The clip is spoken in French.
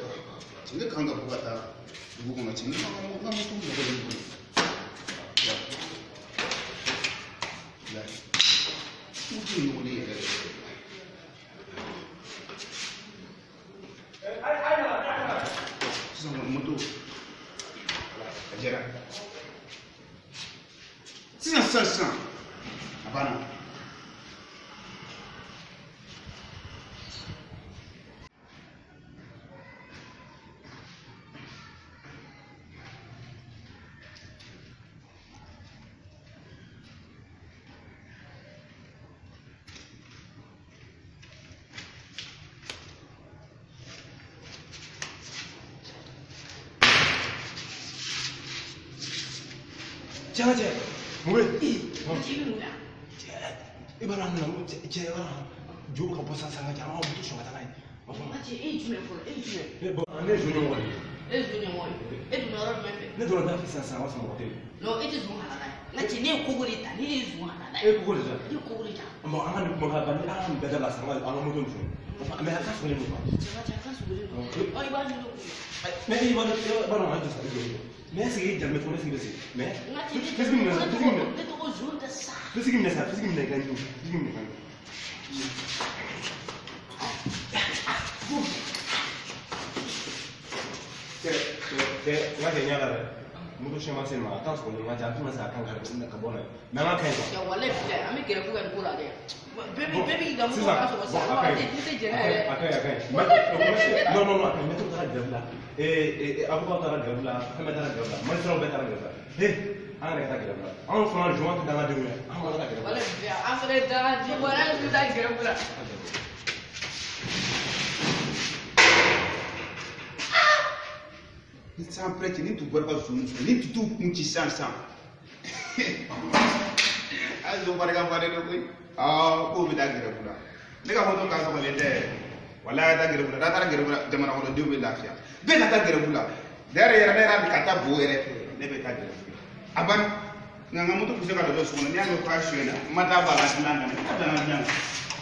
진짜 강가 보갔다 누구나 진짜 아무것도 먹어야 돼. 무슨 요리 sama moto ajara sisan abana Jangan cek, mungkin. Cium muda. Ibarat nama cek orang juga kepuasan sangat jangan mau butuh sangat lain. Macam cuma pun, cuma. Ane junior wali. Junior wali. Itu orang mana? Ne dulu dah fisah sama sama hotel. No, itu semua halal. Macam ni kukulita, ni semua halal. Kukulita. Ni kukulita. Mau angan menghaban ni angan beda lah sama angan mungkin tu. Mereka kan sulit lupa. Jangan sulit. Oh ibarat tu. Mais ibarat mana ada sekali. Mais segi jangan metode segi besi. Mais. Fiziki mana? Itu kau junta sah. Fiziki mana? Fiziki mana kan tu? Fiziki mana kan? Ngaji nyala. Mutu cuma sih mah. Tahu sekolah ngaji aku masih akan kerja nak kabona. Memang kain tu. Ya walai bila, kami kira bukan pula dia. Baby dah mula masuk masuk. Awak itu jenis. Akai. No. Akai. Metu tara gerabla. Aku kau tara gerabla. Kami tara gerabla. Mari serau tara gerabla. Anda kata gerabla. Anda semua jual tu dalam dunia. Anda kata gerabla. Walai bila, aku dah jualan sudah gerabla. Ni sempre que nem tu barba zoom, nem tu kunci sansan. Ayo barga bare do koi. Ko bi da gira bula. Ne ka hoto ka so le de. Wala da gira bula, da ta gira bula jamana ko do bi lafiya. Be ka ta gira bula. Dere yara ne ra ka ta bo ere. Ne be ta gira bula. Aban nga mutu ku se ka do so ne ya no ka shwena. Mata ba ga nan ne. Ta na nyang.